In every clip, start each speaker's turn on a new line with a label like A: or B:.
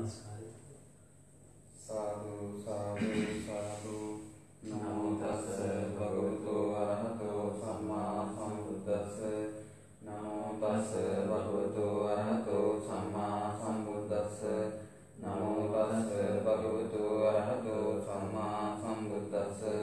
A: साधु साधु साधु नमो तस्से भगवतो अरहतो सम्मा सम्बुद्धस्से नमो तस्से भगवतो अरहतो सम्मा सम्बुद्धस्से नमो तस्से भगवतो अरहतो सम्मा सम्बुद्धस्से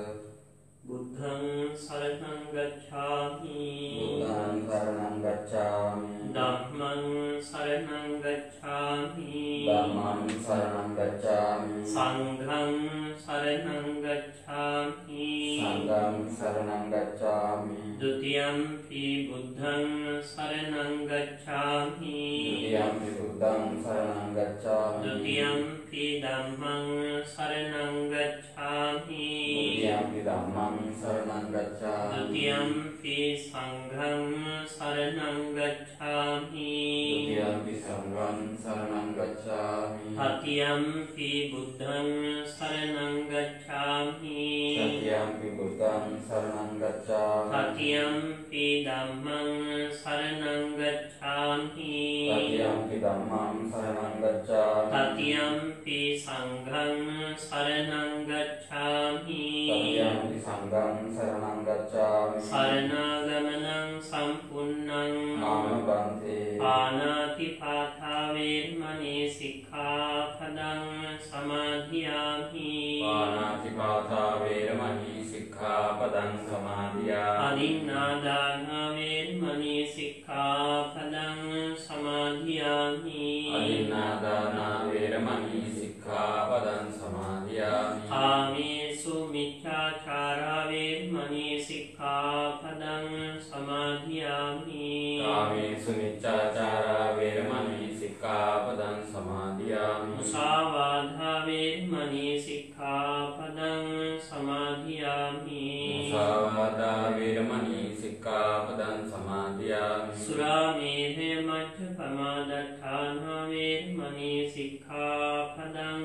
B: बुद्धं शरणं गच्छामि
A: बुद्धं शरणं गच्छामि
B: धम्मं शरणं गच्छामि
A: धम्मं शरणं गच्छामि
B: संघं शरणं गच्छामि
A: संघं शरणं गच्छामि
B: द्वितीयंपि बुद्धं शरणं गच्छामि
A: द्वितीयंपि बुद्धं शरणं गच्छामि
B: द्वितीयंपि धम्मं शरणं गच्छामि
A: द्वितीयंपि धम्मं शरणं गच्छामि
B: द्वितीयंपि संघं शरणं गच्छामि
A: द्वितीयंपि संघं शरणं गच्छामि
B: तृतीयंपि बुद्धं शरणं गच्छामि
A: तृतीयंपि बुद्धं शरणं गच्छामि
B: तृतीयंपि धम्मं शरणं गच्छामि
A: तृतीयंपि धम्मं शरणं गच्छामि
B: तृतीयंपि संघं शरणं गच्छामि
A: तृतीयंपि संघं शरणं गच्छामि
B: शरणागमनं सम्पूर्णं
A: आमवन्ते
B: पाणातिपाता वेरमणि सिक्खापदं समाधियामि
A: पाणातिपाता वेरमणि सिक्खापदं समादियामि
B: अदिन्नादाना वेरमणि सिक्खापदं समाधियामि
A: अदिन्नादाना वेरमणि सिक्खापदं समादियामि
B: कामेषु मिथ्याचारा वेरमणि सिक्खापदं समाधियामि
A: कामेषु मिथ्याचारा वेरमणि सिक्खापदं समादियामि
B: मुसावाधा वेरमणि सिक्खापदं समाधियामि
A: मुसावादा वेरमणि सिक्खापदं समादियामि
B: सुरामेधे मज्जपमादत्थाना वेरमणि सिक्खापदं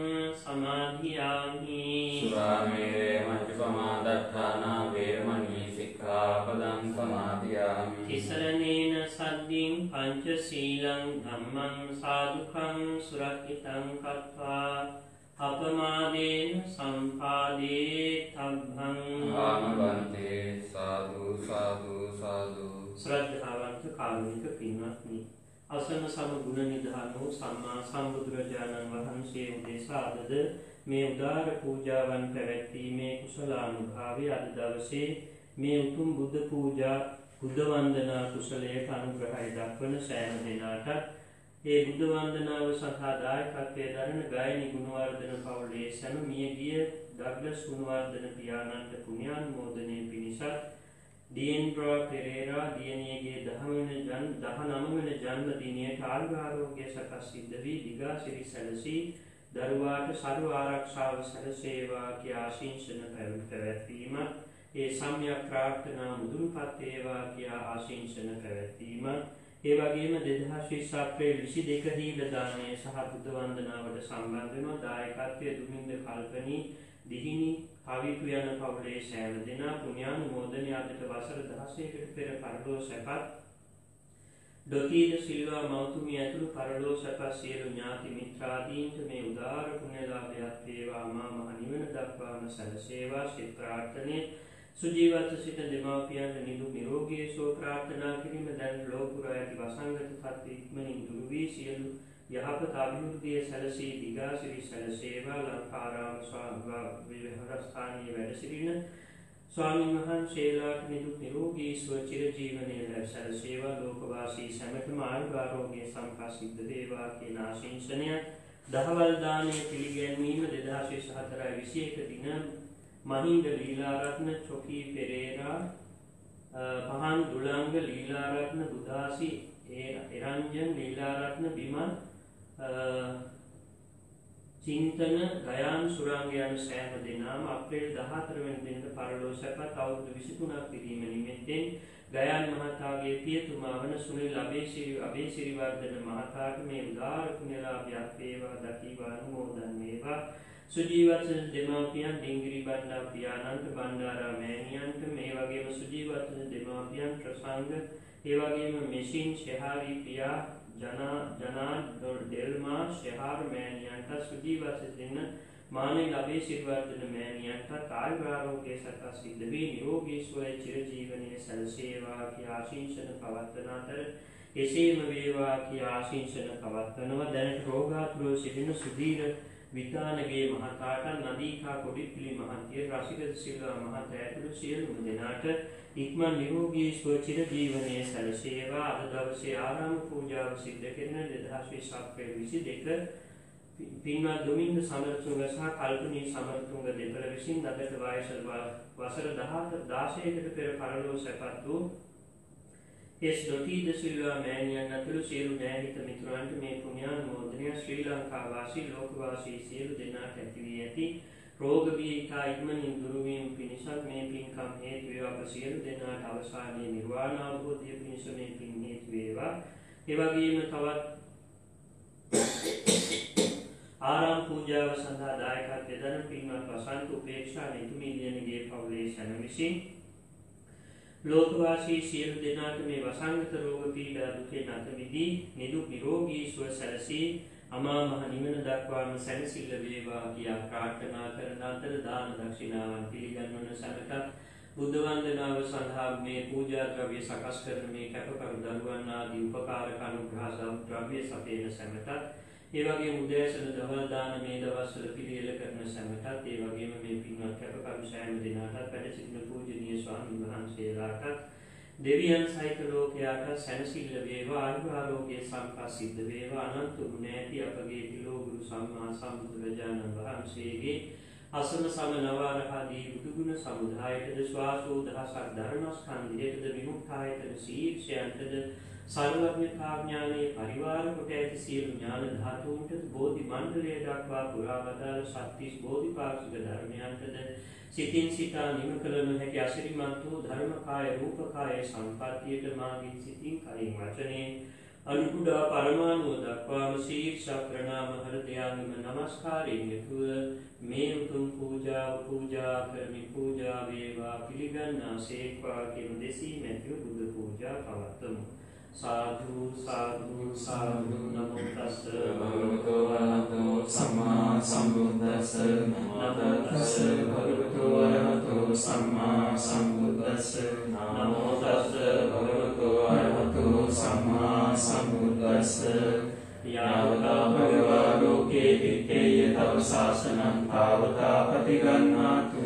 B: समाधियामि
A: सुरामेरे मज्जपमादत्थाना वेरमणि सिक्खापदं समादियामि
B: तिसरणेन सद्दिं पञ्चशीलं धम्मं साधुकं सुरक्षितं कृत्वा अपमादेन सम्पादेतव्यम्
A: आमवन्ते साधु साधु साधु
B: श्रद्धावंत कारुणिक පින්වත්නි අසන සම ගුණ නිධාන වූ සම්මා සම්බුදුරජාණන් වහන්සේ උදෙසා අදද මේ උදාර පූජාවන් පැවැත්වීමේ කුසලානුභාවය අද දවසේ මේ උතුම් බුද්ධ පූජා බුද්ධ වන්දනා කුසලයට අනුග්‍රහය දක්වන සෑම දෙනාට ඒ බුද්ධ වන්දනාව සඳහා දායකත්වයේ දරන ගායනි ගුණවර්ධන පවුලේ සෑම මියගිය ඩග්ලස් ගුණවර්ධන පියාණන්ට පුණ්‍යානුමෝදනය පිණිස ඩීන්ඩ්‍රා පෙරේරා දියණියගේ 19 වෙනි ජන්මදිනයට ආයුරෝග්‍ය සකස් සිද්ධ වී දිගාසිරි සැලසී දරුවාට සර්ව ආරක්ෂාව සැලසේවා කිය ආශිංසන පැවැත්වීම ඒ සම්‍යක් ප්‍රාර්ථනා මුදුන්පත් වේවා කිය ආශිංසන පැවැත්වීම ඒ වගේම 2020 අප්‍රේල් 22 දීල දානයේ සහ බුද්ධ වන්දනාවට සම්බන්ධ වෙන දායකත්වයේ දුමින්ද කල්පනී දිහිනි කවිතු යන පවුලේ සෑම දෙනා පුණ්‍යානුමෝදනය අදට වසර 16කට පෙර පරලෝ සැපත් ඩොකීද සිල්වා මෞතුමිය ඇතුළු පරලෝ සැපත් සියලු ඥාති මිත්‍රාදීන්ට මේ උදාර පුණ්‍යලාභයක් වේවා මා මහ නිවන දක්වාම සැලසේවා සිත ප්‍රාර්ථනයේ සුජීවත්ව සිට දෙමාපියන්ට නිදුක් නිරෝගී සුව ප්‍රාර්ථනා කිරීම දැන් ලෝකුරා ඇති වසංගත තත්ත්ව ඉක්මනින් දුරු වී සියලු යහපත අභිවෘද්ධිය සැලසී දිගාසිරි සැලසේවා ලංකාරාම විහාරස්ථානයේ වැඩ සිටින ස්වාමීන් වහන්සේලාට නිදුක් නිරෝගී සුව චිරජීවනයේ ලැබ සැලසේවා ලෝකවාසී සැමටම ආයුරෝග්‍ය සම්පත් සිද්ධ වේවා කියන ආශිංසනය දහවල් දානයේ පිළිගැන්වීම 2024 දින මහින්ද ලීලාරත්න චොකී පෙරේරා පහන් දුලංග ලීලාරත්න බුදාසි එරංජන් ලීලාරත්න බිමන් චින්තන ගයාන් සුරංග යන සෑම දෙනාම අප්‍රේල් 14 වෙනි දිනට පරලෝ සැපත් අවුරුදු 23ක් පිරීම නිමිත්තෙන් ගයාන් මහතාගේ පියතුමා වන සුනිල් අබේසිරිවර්ධන මහතාට මේ උදාර පුණ්‍යලාභයක් වේවා දකීවා අනුමෝදන් වේවා සුජීවත්ව දෙමාපියන් ඩිංගිරි බණ්ඩා පියාණන්ට බණ්ඩාරා මෑණියන්ට මේ වගේම සුජීවත්ව දෙමාපියන් ප්‍රසංග ඒ වගේම මෙෂින් ශෙහාරි පියා ජනා ඩෙල්මා ශෙහාර් මෑණියන්ට මෑණියන්ට සුජීවස දෙන්න මානෙ ලැබේ සිල්වර්ධන මෑණියන්ට ආයුරාරෝග්‍ය සකස් සිද්ධ වී නිරෝගී සුවය චිරජීවනයේ සැලසේවා කියා ආශිංසන පවත්වන අතර එසේම වේවා කියා ආශිංසන පවත්වනවා. දැනට රෝගාතුරව සිටින සුදීර විතානගේ මහතාට නදීකා කොඩිපිලි මහත්මිය රසික සිල්වා මහතා ඇතුළු සියලුම දෙනාට ඉක්මන් නිරෝගී සුව චිරජීවනයේ සැලසේවා. අද දවසේ ආරාම පූජාව සිද්ධ කරන 2020 අප්‍රේල් 22 පින්වත් දොමින්ද සමරතුංග සහ කල්පනී සමරතුංග දෙපළ විසින් අදට වයස වසර 16කට පෙර පරලොව සැපත් වූ එස් ඩොටීද සිල්වා මෑණියන් ඇතුළු සියලු ඥාතික මිතුරන්ට මේ පුණ්‍යානුමෝදනය ශ්‍රී ලංකා වාසී ලෝක වාසී සියලු දෙනාට ඇති වී ඇති රෝග බීජා ඉක්මනින් දුරු වීම පිණිස මේ පින්කම් හේතු වේවා. අප සියලු දෙනාට අවසානයේ නිර්වාණ අවබෝධය පිණිස මේ පින් හේතු වේවා. ඒ වගේම තවත් ආරාම පූජාව සඳහා දායකත්වය දරන පින්වත් වසන්ත උපේක්ෂා නිතුමිලියනගේ පවුලේ සැම විසින් ලෝකවාසී සියලු දෙනාට මේ වසංගත රෝග පීඩා දුකෙන් අත මිදී නිදුක් නිරෝගී සුව සැලසී අමා මහ නිවන දක්වාම සැනසෙල්ල වේවා කියා ප්‍රාර්ථනා කරන අතර දාන දක්ෂිනාවන් පිළිගන්වන සැමට බුද්ධ වන්දනාව සඳහා මේ පූජා ද්‍රව්‍ය සකස් කරන මේ කැපකරු දරුවන් ආදී උපකාරක අනුග්‍රහ ද්‍රව්‍ය සපයන සැමට ඒ වගේම උදෑසන දවල් දාන මේ දවස්වල පිළියෙල කරන සැමටත් ඒ වගේම මේ පින්වත් කැපකරු සෑම දිනකටත් වැඩ සිටින පූජනීය ස්වාමීන් වහන්සේලාට දෙවියන් සහිත ලෝකයාට සැනසෙල්ල වේවා ආයුරාරෝග්‍ය සම්පත් සිද්ධ වේවා. අනන්ත ගුණ ඇති අපගේ තිලෝ ගුරු සම්මා සම්බුදුරජාණන් වහන්සේගේ අසම සම නවරහදී බුදුගුණ සමුදායටද ස්වාසෝ දහසක් ධර්මස්කන්ධයටද විමුක්තායතන සීක්ෂයන්ටද සර්වඥතාඥානයේ පරිවාර කොට ඇති සියලු ඥාන ධාතුන්ට බෝධි මණ්ඩලය දක්වා පුරා වදාළ සත්‍තිස් බෝධිපාක්ෂික ධර්මයන්ටද සිතින් සිතා නිම කළ නොහැකි අසිරිමත් වූ ධර්මකාය රූපකාය සම්පත්තියට මාගේ සිතින් කයින් වචනේ අනුකුඩා පරමාණුව දක්වාම ශීර්ෂ ප්‍රණාම හෘදයාංගම නමස්කාරයෙන් යුතුව මේ උතුම් පූජා කරමි. පූජා වේවා පිළිගන්නාසේක්වා කියන දෙසී මැතිව බුදු පූජා පවත්වමු. साधु साधु साधु नमो तस् भगवतो अरहतो सम्मा सम्बुद्धस्स नमो तस् भगवतो अरहतो सम्मा सम्बुद्धस्स नमो तस् भगवतो अरहतो सम्मा सम्बुद्धस्स यावता भगवा लोके विद्येय तव शासनं तावता प्रतिगन्नातु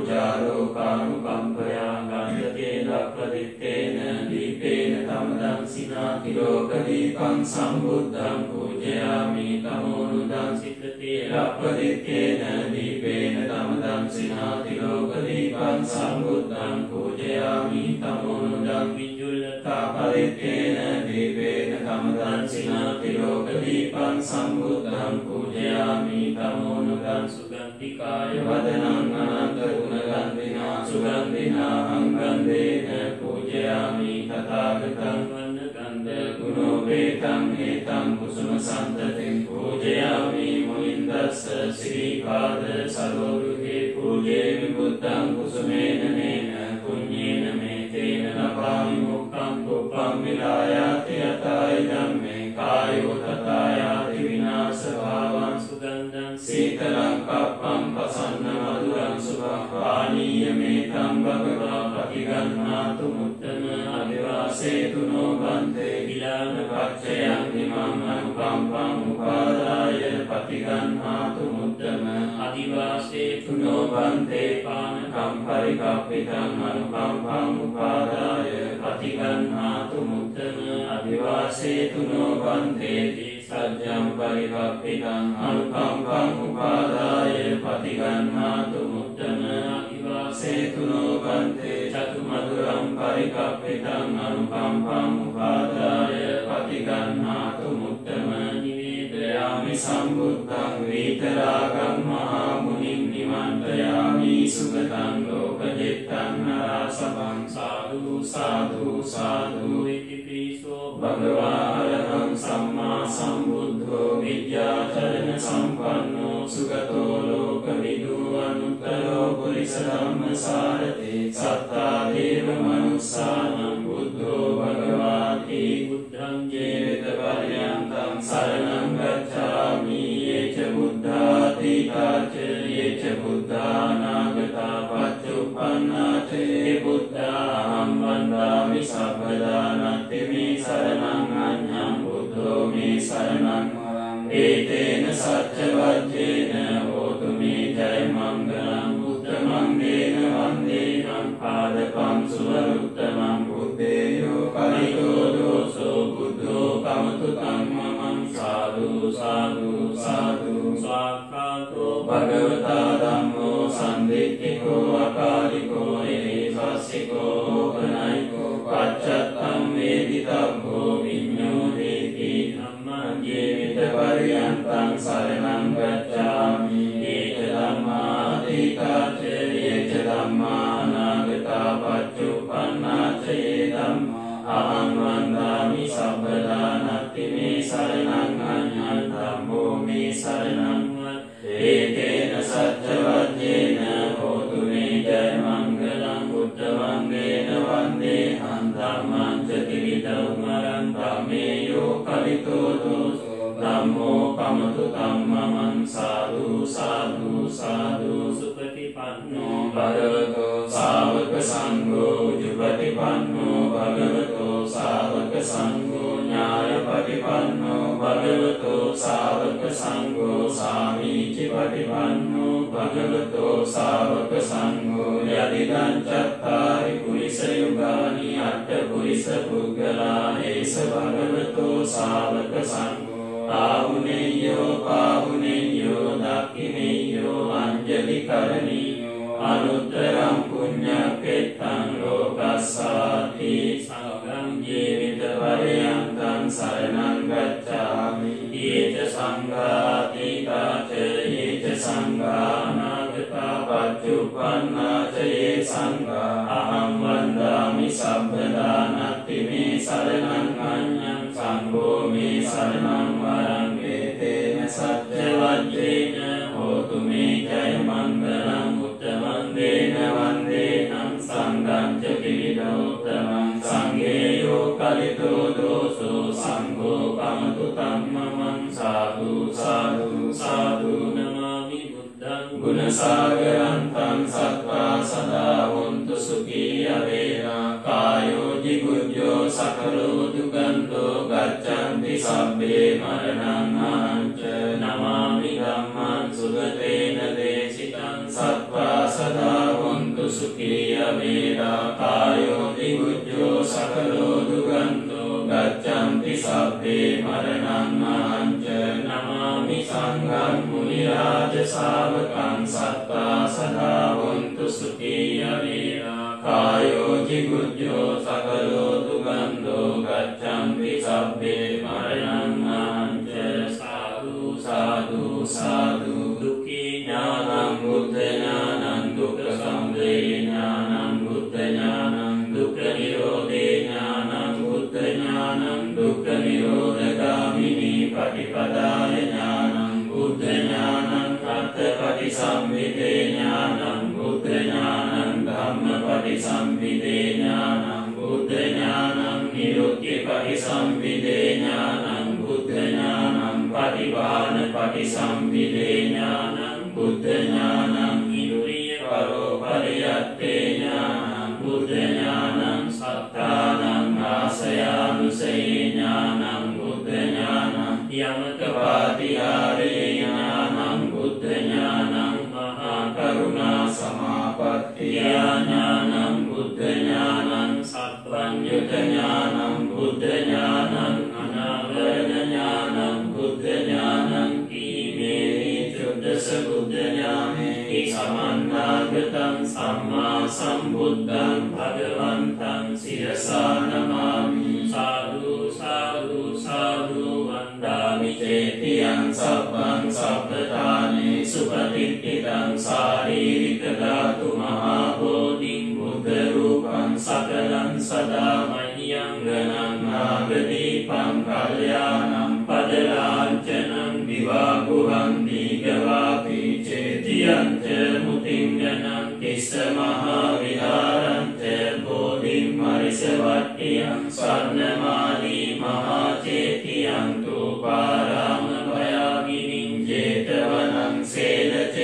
B: पूजारोपानुकम्पया गन्धकेन प्रदित्तेन दीपेन तमदं सिनाति लोकदीपं सम्बुद्धं पूजयामि तमोनुदं सिद्धतेन प्रदित्तेन दीपेन तमदं सिनाति लोकदीपं सम्बुद्धं पूजयामि तमोनुदं विजुल्लता प्रदित्तेन दीपेन तमदं सिनाति लोकदीपं सम्बुद्धं पूजयामि तमोनुदं सुगन्धिकाय वदनं अनन्त गुणगन्धिना सुगन्धिना गन्धेन पूजयामि तथागतं वन्नगन्ध गुणोपेतं एतं कुसुमसन्ततिं पूजयामि मुनिन्दस्स श्रीपाद सरोरुहे पूजयामि बुद्धं कुसुमेन नेन पुण्येन मे तेन लभामि मुक्तं पुष्पं विलायाति यथाइदं मे कायो तथायाति विनाशभावं सुगन्धं शीतलं कप्पं प्रसन्नमधुरं शुभं पानीयमेतं भगवा प्रतिगन्नातु मुत्तम अभिवासेतु नो बन्धे विलानपक्षयं इमम् अनुकम्पम् उपादाय प्रतिगन्नातु मुत्तम अधिवासेतु नो बन्धे पानकं परिकल्पितम् अनुकम्पम् उपादाय प्रतिगन्नातु मुत्तम अधिवासेतु नो बन्धे सज्जं परिकल्पितम् अनुकम्पम् उपादाय प्रतिगन्नातु मुत्तम अधिवासेतु नो बन्धे चतुमधुरं परिकल्पितम् अनुकम्पम् उपादाय प्रतिगन्नातु मुत्तम निवेदयामि सम्बुद्धं वीतरागं महामुनिं निमन्त्रयामि सुगतं लोकजित्तं नरासवं साधु साधु साधु इति प्रीसो भगवान् सम्मा सम्बुद्धो विद्याचरण सम्पन्नो सुगतो लोकविदु अनुत्तरो पुरुषधम्मसारथे सत्ता देव मनुस्सानं बुद्धो भगवाति बुद्धं जीवितपर्यन्तं शरणं गच्छामि ये च बुद्धं
A: අතීතාච යේච බුද්ධා අනාගතා පච්චුප්පන්නාච යේ බුද්ධා අහං වන්දාමි සබ්බදා නත්ති මේ සරණං අඤ්ඤං බුද්ධෝ මේ සරණං ඒතේන සච්ච වජ්ජේන හෝතු මේ ජය මංගලං බුද්ධ මංගේන වන්දේනම් පාදපං සුවරුත්තමං බුद्धේයෝ කලිතෝ දෝසෝ බුද්ධෝ කමතු කම්මමං සාදු සාදු සාදු සාක්ඛාතෝ භගවතා ධම්මෝ සම්දිට්ඨිකෝ අකාලිකෝ එහිසස්සිකෝ ඕපනයිකෝ පච්චත්තම් වේදිතබ්බෝ විඤ්ඤෝදේති ධම්මං ජීවිත පරියන්තං සරණං ගච්ඡාමි ඒච ධම්මා අතීතාච ඒච ධම්මා අනාගතා පච්චුප්පන්නාච ඒ ධම්මා අහං වන්දාමි සබ්බදා නත්ති මේ සරණං අඤ්ඤං ධම්මෝ මේ සරණං ඒකේන සච්ච වජ්ජේන හෝතු මේ ජය මංගලං බුද්ධ මංගේන වන්දේහං ධම්මං ච ත්‍රිවිධෞමරං ධම්මේයෝ කලිතෝ දෝසෝ ධම්මෝ කමතු කම්මමං සාදු සාදු සාදු සුපටිපන්නෝ භගවතෝ ශාවක සංඝෝ උජුපටිපන්නෝ භගවතෝ ශාවක සංඝෝ ඥායපටිපන්නෝ භගවතෝ ශාවක සංඝෝ සාමීචි පටිපන්නෝ භගවතෝ ශාවක සංඝෝ යදිදං චත්තාරි පුරිස යුගානි අට්ඨ පුරිස පුද්ගලා ඒස භගවතෝ ශාවක සංඝෝ ආහුනේයෝ පාහුනේයෝ දක්ඛිනේයෝ අංජලි කරණීයෝ අනුත්තරං පුඤ්ඤක්ඛෙත්තං ලෝකස්සාති සංඝං ජීවිත පරියන්තං සරණං ගච්ඡාමි යේච සංඝාතීතාච යේච සංඝානාගතා පච්චුප්පන්නාච යේ සංඝා අහං වන්දාමි සබ්බදා නත්ති මේ සරණං අඤ්ඤං සංඝෝ මේ සරණං වරං වේතේන සච්ච වජ්ජේන හෝතු මේ ජය මංගලං බුද්ධ මංගේන වන්දේනම් සංඝං ච ත්‍රිවිධෞත්තමං සංඝේයෝ කලිතෝ දෝසෝ සංඝෝ කමතු කම්මමං සාදු සාදු සාදු නමාමි බුද්ධං ගුණසාගරන්තං සත්වා සදා වොන්තු සුඛී අවේරා කායෝ ජිගුජ්ජෝ සකලෝ දුගන්ධෝ ගච්ඡන්ති සබ්බේ මරණං අනංච නමාමි ධම්මං සුගතේන දේශිතං සත්වා සදා වොන්තු සුඛී අවේරා කායෝ ජිගුජ්ජෝ සකලෝ දුගන්ධෝ ගච්ඡන්ති සබ්බේ මරණං අනංච නමාමි සංඝං මුනි රාජ ශාවකං සත්තා සදා වොන්තු සුඛී අවේරා කායෝ ජිගුජ්ජෝ සකලෝ දුගන්ධෝ ගච්ඡන්ති සබ්බේ මරණං අනංච සාදු සාදු සාදු දුක්ඛේ ඥානං බුද්ධ ඥානං දුක්ඛ සමුදය ඥානං බුද්ධ ඥානං දුක්ඛ නිරෝධේ ඥානං බුද්ධ ඥානං දුක්ඛ නිරෝධගාමිනී පටිපදාය ඥානං බුද්ධ ඥානං අත්ථපටිසම්භිදේ ඥානං බුද්ධ ඥානං ධම්මපටිසම්භිදේ ඥානං බුද්ධ ඥානං නිරුක්තිපටිසම්භිදේ ඥානං බුද්ධ ඥානං පටිභානපටිසම්භිදේ ඥානං බුද්ධ ඥානං ඉරුරිය පරෝපරියත්තේ ඥානං බුද්ධ ඥානං සත්තානං ආසයානුසේ ඥානං බුද්ධ ඥානං යමක පාටිහාරේ ඥානං බුද්ධ ඥානං මහා කරුණා සමාපත්තිය ඥානං බුද්ධ ඥානං සප්පඤ්ඤුත ඥානං බුද්ධ ඥානං අනාවරණ ඥානං බුද්ධ ඥානං කීමේ චුද්දස බුද්ධ ඥානේ සමන්නාගතං සම්මා සම්බුද්ධං භගවන්තං සිරසා නමාමි සාදු සාදු සාදු වන්දාමි චේතියං සබ්බං සබ්බතානේ සුපතිට්ඨිතං සාරීරික ධාතු මහා බෝධිං බුද්ධ රූපං සකලං සදා මහියං ගණං නාගදීපං කල්යාණං පදලාංචනං විවාගුහං දීඝවාපි චේතියං ච මුතිං ගණං තිස්ස මහා විහාරං ච බෝධිං මරිසවට්ටියං ස්වර්ණමාලී මහා චේතියං තූපාරාම භයාගිනිං ජේතවනං සේන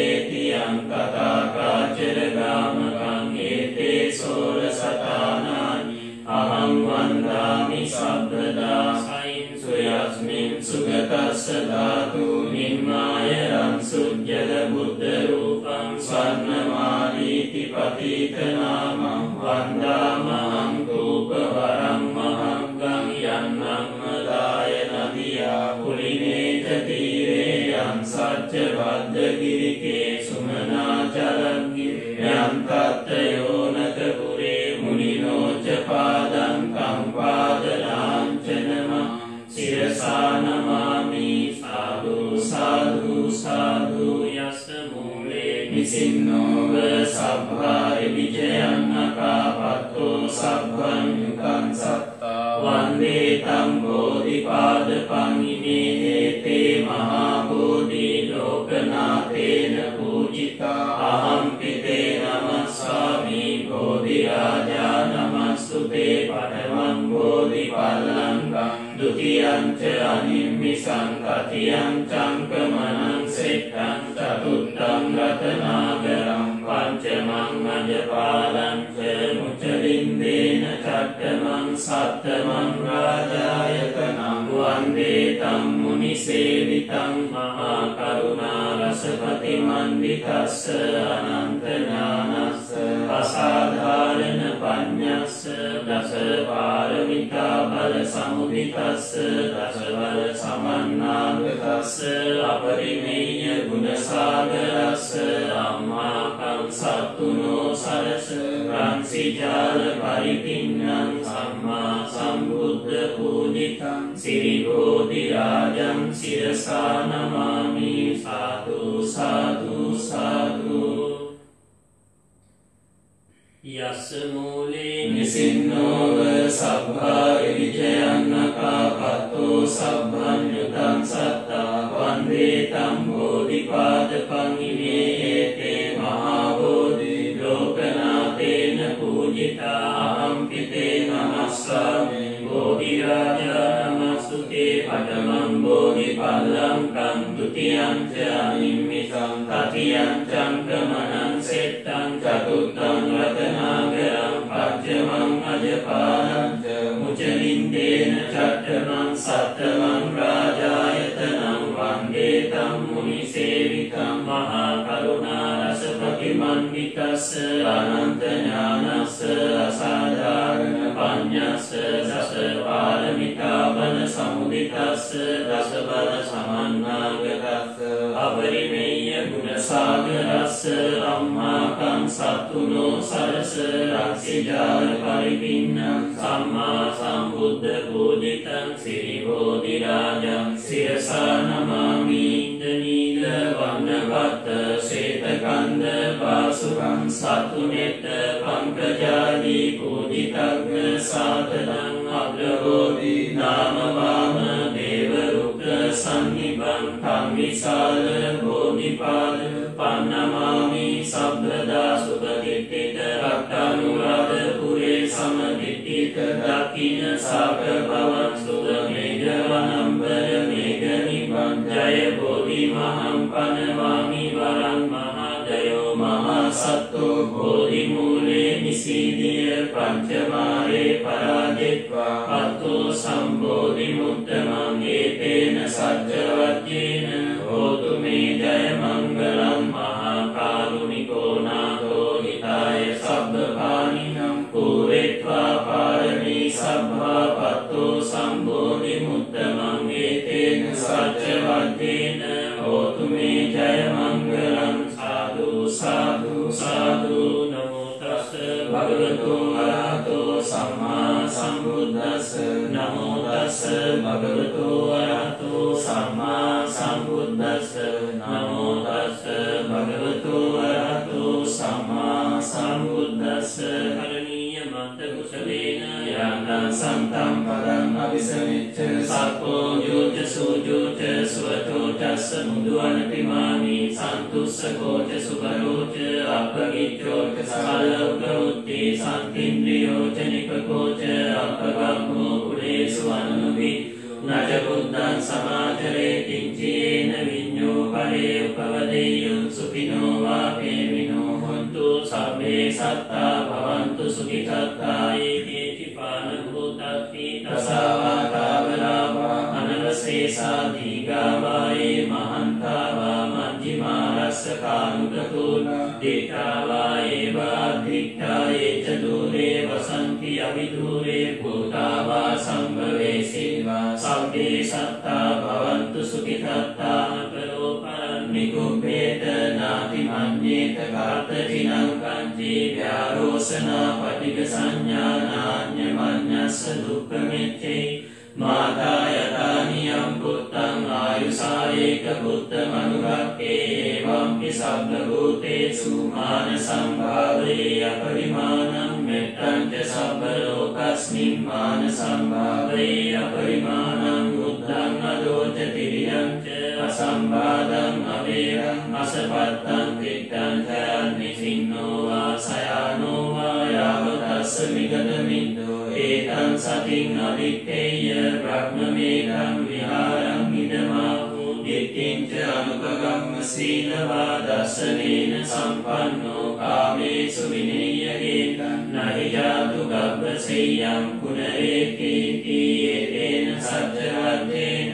A: තස්ස ධාතු නිම්මායරං සුජ්ජල බුද්ධ රූපං ස්වර්ණමාලීති පතිත නාමං වන්දාමහං රූපවරං මහංගං යන්නං මදාය නදියා කුලිනේත තීරේ යං සච්ච වද්ද ගිරිකේ සුමනාචරං යං තත්තයෝනක පුරේ මුනිනෝච පාදං කම්පාදලාංචනම සිරසා නමාමි සාදු සාදු සාදු යස්ස මූලේ නිසින්නෝව සබ්බාය විජයං අකාපත්තෝ සබ්බං යුකං සත්තා වන්දේ තම් බෝධිපාදපං ඉමේ හේතේ මහා බෝධි ලෝකනාථේන පූජිතා අහං පිතේ නමස්සාමි බෝධි රාජා නමස්තුතේ පඨමං බෝධි පල්ලංකං ဒုတိယံ ච අනිම්මිසං තතියං චංකමනං සෙට්ටං චතුත්තං රතනාගරං පංචමං අජපාලං ච මුචලින්දේන චට්ඨමං සත්තමං රාජායතනං වන්දේ තම් මුනි සේවිතං මහා කරුණා රසපති මන්දිතස්ස අනන්ත ඥානස්ස අසාධාරණ පඤ්ඤස්ස දස පාරමිතා බල සමුදිතස්ස දස බල සමන්නාගතස්ස අපරිමේය ගුණ සාගරස්ස අම්මා කං සත්තුනෝ සරස රංසිජාල පරිපින්නං සම්මා සම්බුද්ධ පූජිතං සිරි බෝධි රාජං සිරසා නමාමි සාදු සාදු සාදු යස්ස මූලේ නිසින්නෝව සබ්බාය විජයං අකාපත්තෝ සබ්බං යුතං සත්තා වන්දේ තම් බෝධිපාදපං ඉමේ හේතේ මහා බෝධි ලෝකනාථේන පූජිතා අහං පිතේ නමස්සාමි බෝධි රාජා නමස්තුතේ පඨමං බෝධි පල්ලංකං ဒုတိယံ ච අනිම්මිසං තතියං චංකමනං සෙට්ටං චතුත්තං රතනාගරං පංචමං අජපාලං ච මුචලින්දේන චට්ඨමං සත්තමං රාජායතනං වන්දේ තම් මුනි සේවිතං මහා කරුණා රසපති මන්දිතස්ස අනන්ත ඥානස්ස අසාධාරණ පඤ්ඤස්ස දස පාරමිතා බල සමුදිතස්ස දස බල සමන්නාගතස්ස අපරිමේය ගුණ සාගරස්ස අම්මා කං සත්තුනෝ සරස රක්ෂිජාල පරිපින්නං සම්මා සම්බුද්ධ පූජිතං සිරි බෝධි රාජං සිරසා නමාමි ඉන්දනීද වන්නවත්ත සේතකන්ද පාසුරං සතුනෙත පංකජාදී පූජිතග්ග සාතනං අග්‍රබෝධි නාමවාම දේව රුක්ක සන්නිබං තම් විශාල බෝධිපාද පන්නමාමි සබ්බදා සුභදිට්ඨිත රක්ඛානුරාධ පුරේ සමදිට්ඨිත දකින සාග භවං සුද මේඝ වනම්බර මේඝ නිබං ජය බෝධි මහං පනවාමි වරං මහා ජයෝ මහා සත්තෝ බෝධි මූලේ නිසීදිය පංචමාරේ පරාජිත්වා පත්තෝ සම්බෝධි මුත්තමං ඒතේන සච්චවජ්ජේන හෝතු මේ ජය මංගලං මහා කාරුණිකෝ නාථෝ හිතාය සබ්බපානිනම් පූරෙත්වා පාරමී සබ්බා පත්තෝ සම්බෝධි මුත්තමං ඒතේන සච්චවජ්ජේන හෝතු මේ ජය මංගලං සාදු සාදු සාදු නමෝ තස්ස භගවතු අරහතෝ සම්මා සම්බුද්දස්ස නමෝ තස්ස භගවතු අරහතෝ සම්මා සම්බුද්දස්ස නමෝ තස්ස භගවතු අරහතෝ සම්මා සම්බුද්දස්ස කරණීය මත්ත කුසලේන යං සම්තම් පදං අபிසමිච්ඡ සක්ඛෝ යෝච සෝජෝච සුවතෝ තස්ස මුදුවන පිමාමි සන්තුස්සකෝච සුබරෝච අපගිච්ඡෝච සාලෝකෝති සම්තින්ද්‍රියෝච නිපකෝච අපගම්මෝ කුලේසු අනුභි නජ බුද්ධං සමාචරේ කිංචේන විඤ්ඤෝ පරේ උපවදෙය්‍යං සුඛිනෝ වාපේමිනෝ හොන්තු සබ්බේ සත්තා භවන්තු සුඛිතත්තා ඒකේචිපාන භූතත්ති තසාවාතාවලාවා අනවසේසා දීගා වායේ මහන්තා වා මජ්ක්‍ධිමා රස්සකානුගතෝ දිට්ඨා වායේ වාධිට්ඨායේ ච දුරේ වසන්ති අවිදුරේ භූතා වා සම්භවේසීවා සබ්බේ සත්තා භවන්තු සුඛිතත්තා කරෝ පරන්නිකුප්පේත නාති මඤ්ඤේත කාතචිනං කංචී ව්‍යාරෝසනා පටික සංඥානාඤ්ඤමඤ්ඤස්ස දුක්ඛමිච්ඡේ මාතා යතානියම් පුත්තං ආයුසායේක පුත්තමනුරක්ඛේ එවම්පි සබ්බ භූතේසු මාන සම්භාවේ අපරිමාණං මෙත්තං ච සබ්බ ලෝකස්මින් මාන සම්භාවේ අපරිමාණං බුද්ධං අදෝච තිරියං ච අසම්බාධං අවේරං අසපත්තං තිත්තං චරන්නිසින්නෝ වා සයානෝ වා යාවතස්ස විගතමින්දෝ ඒතං සතින් අදිත්තේය බ්‍රහ්මමේධං විහාරං ඉදමාහු දිට්ඨිං ච අනුපගම්ම සීලවා දස්සනේන සම්පන්නෝ කාමේසු විනේයගේ නහි ජාතු ගබ්බසෙය්‍යං පුනරේකීති ඒතේන සච්චවද්දේන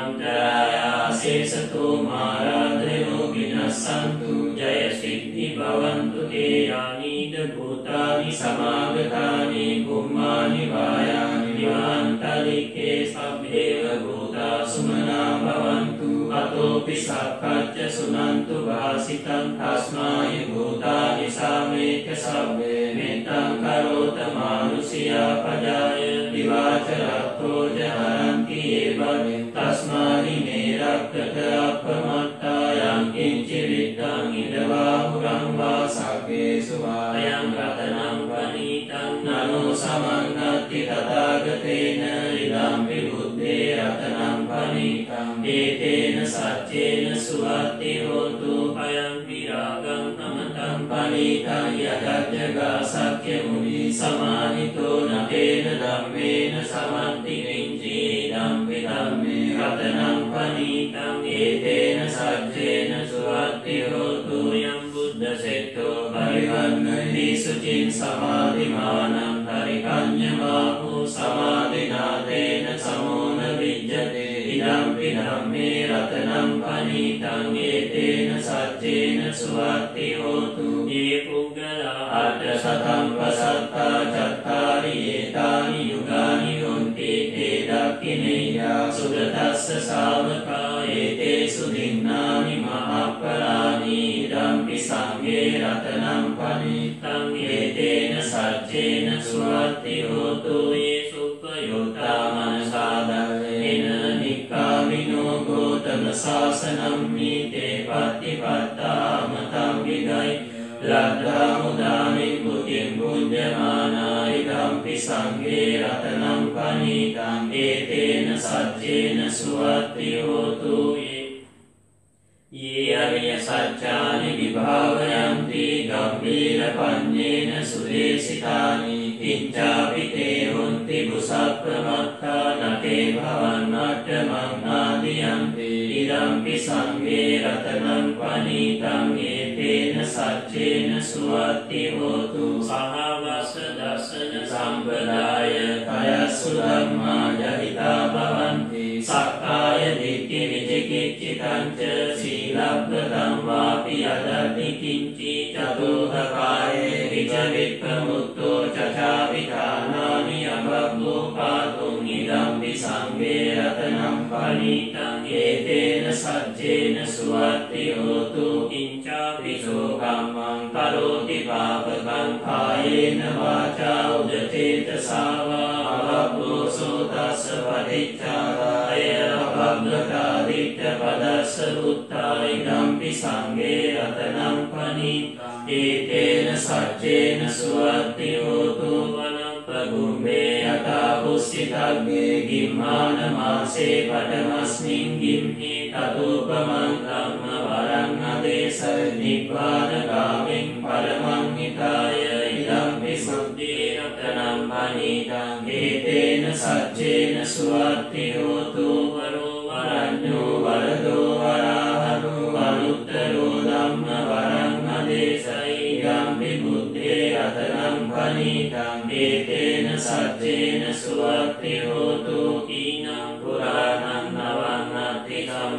A: අන්තරායාසේසතෝ මාරාදයෝ විනස්සන්තු ජය සිද්ධි භවන්තු තේ යානීද භූතානි සමාගතානි කුම්මානි වායානි විවාන්තලිකේ සබ්බේව භූතා සුමනා භවන්තු අතෝපි සක්කච්ච සුනන්තු වාසිතං තස්මායි භූතානි සාමේක සබ්බේ මෙත්තං කරෝත මානුසියා පජාය දිවාචරත්තෝ ජහරන්ති ඒවදෙන් තස්මානි මේ රක්කත අපමත්තා යං කිංචි විද්දං ඉදවාහුරං වා සග්ගේසු වායං රතනං පනීතං නනෝ සමන්නත්ති තථාගතේන ඉදම්පි බුද්ධේ රතනං පනීතං ඒතේන සච්චේන සුවත්ති හෝතු අයං විරාගං අමතං පනීතං යදජ්ජගා සක්්‍ය මුනි සමාහිතෝ නතේන ධම්මේන සමන්ති කිංචි ඉදම්පි ධම්මේ රතනං පනීතං ඒතේන සච්චේන සුවත්ති හෝතු යම් බුද්ධ සෙට්ඨෝ පරිවන්නති සුචින් සමාධිමානං පරිකඤ්ඤමාහු සමාධිනාතේන සමෝන විජ්ජතේ ඉදම්පි ධම්මේ රතනං පනීතං ඒතේන සච්චේන සුවත්ති හෝතු යේ පුග්ගලා අට සතං පසත්තා චත්තාරි ඒතානි යුගානි හොන්ති තේ දක්ඛිනේයා සුගතස්ස ශාවකා ඒතේසු දින්නානි මහප්පලානි ඉදම්පි සංඝේ රතනං පනීතං ඒතේන සච්චේන සුවත්ති හෝතු යේ සුප්පයෝතා මනසාදල්ලේන නික්ඛාමිනෝ ගෝතම සාසනං මීතේ පත්තිපත්තා මතං විගයි ලද්දා මුදානි බුද්ධින් බුද්ධමානා ඉදම්පි සංඝේ රතනං පනීතං ඒතේන සච්චේන සුවත්ති හෝතු යේ අරිය සත්‍යානි විභාවයන්ති ගම්භීර පඤ්ඤේන සුදේශිතානි කිංචාපි තේ හොන්ති බුසප්පමත්තා නතේ භවන්නට මංනාදියන්ති ඉදම්පි සංඝේ රතනං පනීතං ඒතේන සච්චේන සුවත්ති හෝතු සහවස්ස දස්සන සම්පදාය කයස්සු ධම්මා ජහිතා භවන්ති සක්කාය දිට්ඨි විචිකිච්ඡිතං ච සීලබ්බතං වාපි අදති කිංචි චතුර්ථකායේ විච විප්පමුත්තෝ චචාවිතානානි අබබ්බෝ පාතුං ඉදම්පි සංඝේ රතනං පනීතං ඒතේන සච්චේන සුවත්ති හෝතු කිංචාපි සෝකම්මං කරෝති පාපකං කායේන වාචා උදචේතසා වා අබබ්බෝ සෝතස්ස පටිච්චාය අබබ්බතා දිට්ඨ පදස්ස උත්තා ඉදම්පි සංඝේ රතනං පනීතං ඒතේන සච්චේන සුවත්ති හෝතු වනප්පගුම්බේ යතා පුස්සිතග්ගේ ගිම්මාන මාසේ පඨමස්මින් ගිම්හි තතෝපමං ධම්ම වරං අදේශ නිබ්බාන ගාමින් පරමං හිතාය ඉදම්පි සුද්ධේ රතනං පනීතං ඒතේන සච්චේන සුවත්ති හෝතු වරෝ වරඤ්ඤෝ වරදෝ වරාහතෝ අනුත්තරෝ ධම්ම වරං අදේශයි ඉදම්පි බුද්ධේ රතනං පනීතං ඒතේන සච්චේන සුවත්ති හෝතු කීනං පුරාණං නවන්නත්ති සම්බ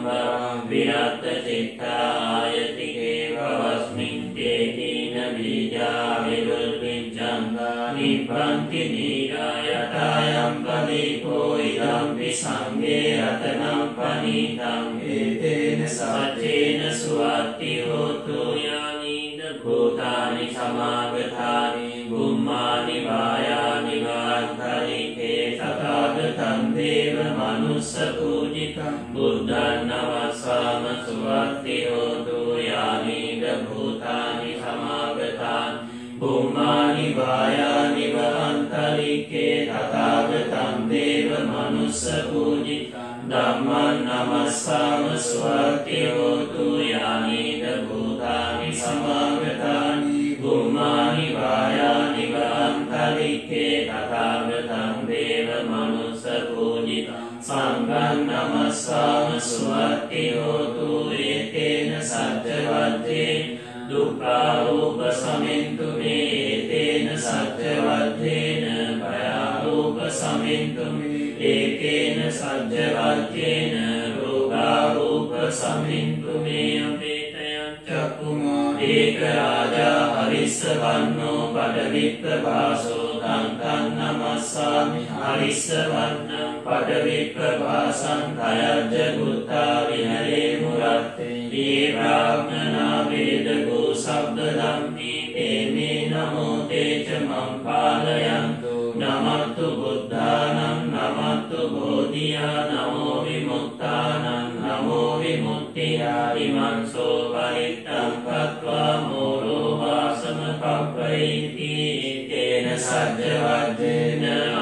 A: භවං විරත් චිත්තා ආයතිකේ භවස්මින් තේකීන බීජා විරුද්ධිජ්ජංගා නිබ්බන්ති නීරායතායම් පදීපෝ ඉදම්පි සංඝේ රතනම් පනීතං ඒතේන සච්චේන සුවත්ති හෝතු යානිද භූතානි සමාගතානි බුම්මානි වායානි වාන්තරිකේ තථාගතං දේව මනුස්ස පූජිතං බුද්ධං නමස්සාම සුවත්ති හෝතු යානිද භූතානි සමාගතානි බුම්මානි වායානි වාන්තරිකේ තථාගතං දේව මනුස්ස පූජිතං ධම්මං නමස්සාම සුවත්ති හෝතු යානිද භූතානි සමාගතානි බුම්මානි වායානි වාන්තරිකේ තථාගතං දේව මනුස්ස පූජිතං සංඝං නමස්සාම සුවත්ති හෝතු ඒතේන සච්ච වද්දේ දුක්ඛාරෝප සමින්තු මේ ඒතේන සච්ච වද්දේන භයාරෝප සමින්තු ඒකේන සච්ච වද්දේන රෝගාරෝප සමින්තු මේ අපේතයං චක්ඛුමෝ ඒක රාජා හරිස්සවන්නෝ පඩවිප්පවාසෝ තං නමස්සාමි හරිස්සවන්නං පඩවිප්පවාසං තයජ්ජ ගුත්තා විහරේ මුරත්තේ යේ බ්‍රාහ්මනා වේදගෝ සබ්බදම්පි තේමේ නමෝ තේච මං පාලයන්තු නමත්තු බුද්ධානං නමත්තු බෝධියා නමෝ විමුක්තානං නමෝ විමුක්තියා ඉමංසෝ පරිත්තං කତ୍වා මෝරෝ වාසම පප්පයිති තේන සජ්ජ වජ්ජේන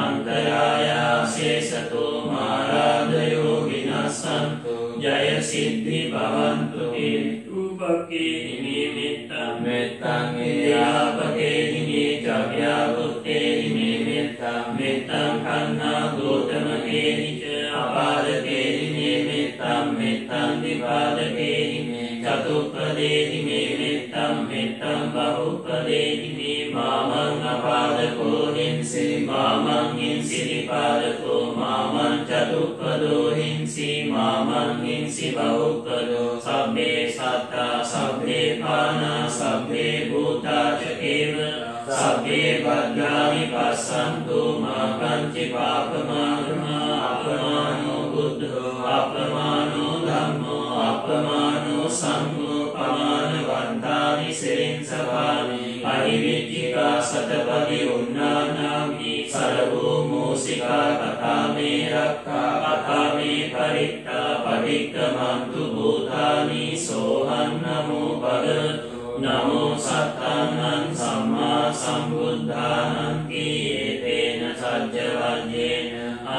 A: අන්තරායාසේසතෝ මාරාදයෝ විනස්සන්තු ජය සිද්ධි භවන්තු තේ උපකේ හිමේ මෙත්තං මෙත්තං ඒයාපකේ හිමේ චක්ඛ්‍යාවුත්තේ හිමේ මෙත්තං මෙත්තං කන්නා ගෝතමකේ නිච අපාදකේ හිමේ මෙත්තං මෙත්තං විපාදකේ හිමේ චතුප්පදේ හිමේ මෙත්තං මෙත්තං බහුප්පදේ හිමේ මාමං අපාදකෝ හිංසි මාමං හිංසි විපාදකෝ මාමං චතුප්පදෝ හිංසි මාමං හිංසි බහුප්පදෝ සබ්බේ සත්තා සබ්බේ පානා සබ්බේ භූතා චකේව සබ්බේ භද්‍රානි පස්සන්තු මා පංචි පාපමානෝ අපමානෝ බුද්ධෝ අපමානෝ ධම්මෝ අපමානෝ සංඝෝ පමානවන්තානි සෙරින්සවානි අහිවිච්චිකා සතපදි උන්නානාමි සරවෝ මෝසිකා කතාමේ රක්ඛා කතාමේ පරිත්තා පටික්කමන්තු භූතානි සෝහං නමෝ භගවතු නමෝ සත්තං සම්මා සම්බුද්ධානං කීතේන සජ්ජ වජ්ජේන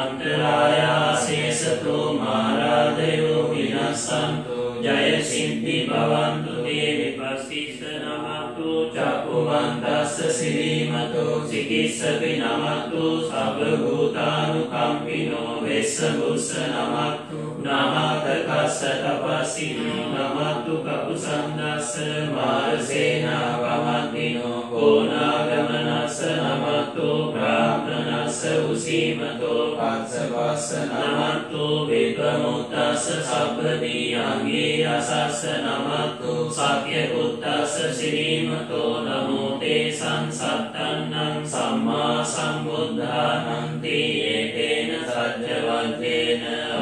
A: අන්තරායාසේසතෝ මාරාදයෝ විනස්සන්තු ජය සිද්ධි භවන්තු තේ විපස්සිස නමතු චක්ඛුමන්තස්ස සිරීමතෝ සිකිස්සති නමතු සබ්බ භූතානුකම්පිනෝ වෙස්ස බුස්ස නමතු නමතකස්ස තපස්සිනෝ නමතු කපුසන්දස්ස මාරසේනා කමන්තිනෝ කෝනාගමනස්ස නමතු බ්‍රාහ්මනස්ස උසීමතෝ පස්සවස්ස නමතු විපමුත්තස්ස සබ්බදී අංගේ අසස්ස නමතු සක්්‍ය කුත්තස්ස සිරීමතෝ නමෝ තේ සංසත්තන්නං සම්මා සම්බුද්ධානං තේතේන සජ්ජ වජ්ජේන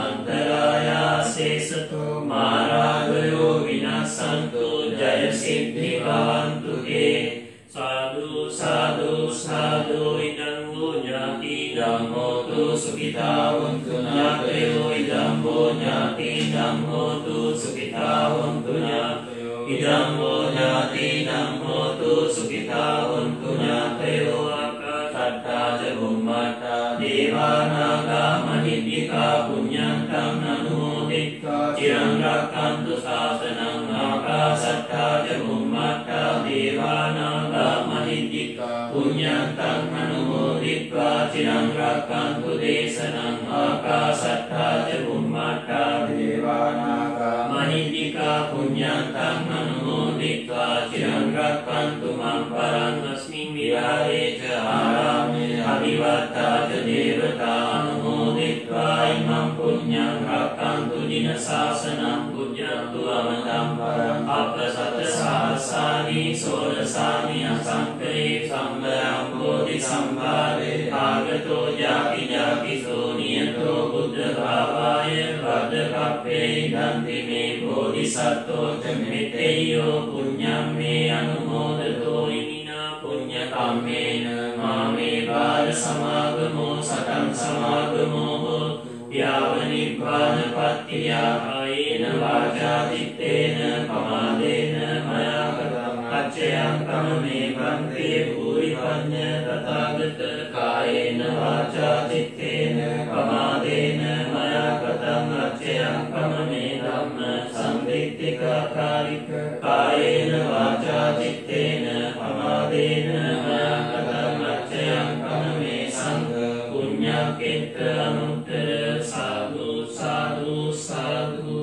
A: අන්තරායාසේසතෝ මාරාදයෝ විනස්සන්තු ජය සිද්ධි භවන්තු තේ සාදු සාදු සාදු ඉදං වූ ඥාති ධම්මෝතු සුඛිතා වന്തു ඥාතයෝ ඉදං වූ ඥාති ධම්මෝතු සුඛිතා වന്തു ඥාතයෝ ඉදං වූ ඥාති ධම්මෝතු සුඛිතා වന്തു ඥාතයෝ ආකාශට්ටා ච බුම්මට්ටා දේවානාගා මහිද්దికා පුඤ්ඤන්තං අනුමෝදිත්වා චිරං රක්ඛන්තු ශාසනං ආකාශට්ටා ච බුම්මට්ටා දේවානාගා මහිද්దికා පුඤ්ඤන්තං අනුමෝදිත්වා චිරං රක්ඛන්තු දේශනං ආකාශට්ටා ච බුම්මට්ටා දේවානාගා මහිද්దికා පුඤ්ඤන්තං අනුමෝදිත්වා චිරං රක්ඛන්තු මං පරං අස්මින් විහාරේ ච ආරාමේ අභිවත්තා ච දේවතා අනුමෝදිත්වා ඉමං පුඤ්ඤං රක්ඛන්තු දින ශාසනං සෝරසානි සෝරසානි අසංකේ සම්බයං බෝධි සම්භාවේ ආගතෝ ජාති ජාතිසෝ නියතෝ බුද්ධ භාවාය වද්දකප්පේ දන්ති මේ බෝධිසත්තෝ චමෙතේයෝ පුඤ්ඤං මේ අනුමෝදතෝ ඉමිනා පුඤ්ඤ කම්මේන මාමේ බාල සමාගමෝ සතං සමාගමෝ හෝතු යාව නිබ්බාන පත්තියා ආයේන වාචා දිත්තේන පමාදේන මයා කතං අච්චයං කමමේ බන්තේ භූරි පඤ්ඤ තථාගත කායේන වාචා දිත්තේන පමාදේන මයා කතං අච්චයං කමමේ ධම්ම සම්දිත්තිකාකාරික කායේන වාචා දිත්තේන පමාදේන මයා කතං අච්චයං කමමේ සංඝ පුඤ්ඤක්ඛෙත්ත අනුත්තර සාදු සාදු සාදු.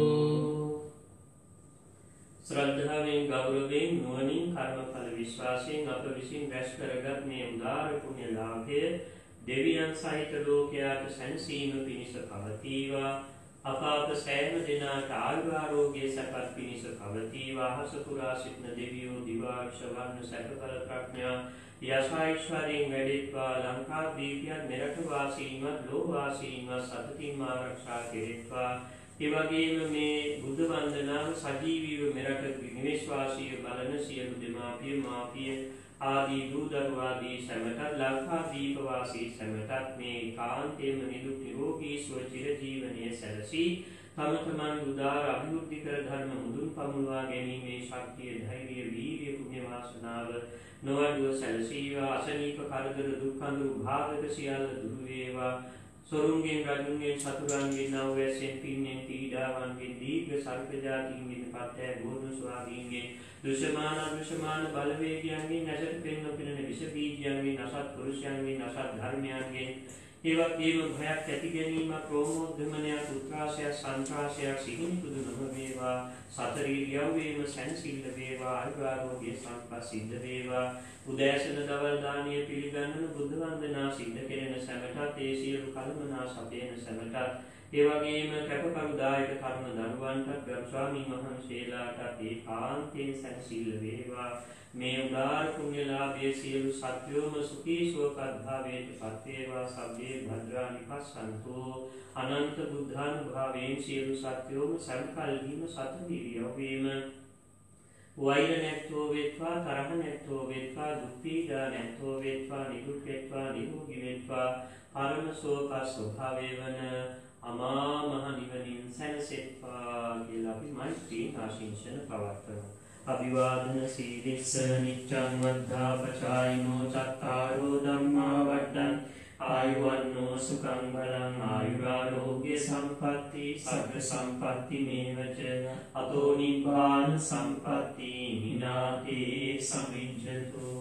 A: ශ්‍රද්ධාවෙන් ගෞරවයෙන් නුවණින් කර්මඵල විශ්වාසයෙන් අප විසින් රැස් කරගත් මේ උදාර පුණ්‍ය ලාභය දෙවියන් සහිත ලෝකයාට සැනසීම පිණිස පවතිවා. අප සෑම දිනකට ආයුරාෝග්‍ය සැපත් පිණිස පවතිවා. හස පුරා සිටින දෙවියෝ දිවාක්ෂ වර්ණ සැපඵල ප්‍රඥා යසයිශ්වරයෙන් වැඩෙත්වා. ලංකාදීපයන් මෙරට වාසීන්වත් ලෝ වාසීන්වත් සතතින් ආරක්ෂා කෙරෙත්වා. ඒ වගේම මේ බුද්ධ වන්දනාව සජීවීව මෙරට නිවෙස්වාසීව බලන සියලු දෙමාපිය මාපිය ආදී දූ දරුවාදී සැමටත් ලංකාදීප වාසී සැමටත් මේ කාන්තේම නිදුක් නිරෝගී සුව චිර ජීවනයේ සැලසී තම තමන් උදාර අභිවෘද්ධි කර ධර්ම මුදුන් පමුණවා ගැනීමේ ශක්තිය ධෛර්යය වීර්ය පුණ්‍ය වාසනාව නොඅඩුව සැලසීවා. අසනීප කරදර දුක් අඳුරු භාගක සියල්ල දුරු වේවා. සොරුන්ගෙන් රජුන්ගෙන් සතුරන්ගෙන් නවවැසෙන් පින්නෙන් පීඩාවන්ගෙන් දීර්ඝ සර්ප ජාතීන්ගෙන් පත්තෑ ගෝධ ස්වාදීන්ගෙන් දුෂමාන අදුෂමාන බලවේගයන්ගෙන් නැසට පෙන්න පිරෙන විෂ බීජයන්ගෙන් අසත් පුරුෂයන්ගෙන් අසත් ධර්මයන්ගෙන් ඒවත්ේම භයක් ඇති ගැනීමක් ප්‍රෝමෝද්ධමනයක් උත්‍රාසයක් සන්ත්‍රාසයක් සිහිනිපුදු නොම වේවා. සතරීරියව්වේම සැනසිල්ල වේවා. ආයුරාෝග්‍ය සම්පත් සිද්ධ වේවා. උදෑසන දවල් දානීය පිළිගන්නන බුද්ධ වන්දනා සිද්ධ කෙරෙන සැමටත් ඒ සියලු කල්මනා සපයන සැමටත් ඒ වගේම කැපකරු දායක කර්ම දරුවන්ටත් ගරු ස්වාමීන් වහන්සේලාටත් ඒ කාන්තයෙන් සැනසෙල්ල වේවා. මේ උදාර පුණ්‍ය ලාභයේ සියලු සත්වෝම සුඛී සුවපත් භාවයට පත් වේවා. සබ්බේ භද්‍රා නිපස්සන්තෝ අනන්ත බුද්ධානුභාවයෙන් සියලු සත්වෝම සම්කල්හිම සත වීර්යවේම වෛර නැත්තෝ වේත්වා තරහ නැත්තෝ වේත්වා දුක් පීඩා නැත්තෝ වේත්වා නිදුක් වේත්වා නිරෝගී වේත්වා පරම සෝපස් ස්වභාවය වන අමා මහ නිවනින් සැනසෙත්වා කියලා අපි මෛත්‍රී ආශිංසන පවත්වමු. අභිවාදන සීලිස්ස නිච්ඡං වද්ධා පචායිනෝ චත්තාරෝ ධම්මා වඩ්ඩං ආයුවන්නෝ සුඛං බලං ආයුරාෝග්‍ය සම්පatti සග්ග සම්පatti මේවච අතෝ නිබ්බාන සම්පatti හිනාතේ සමිඤ්ඤතු.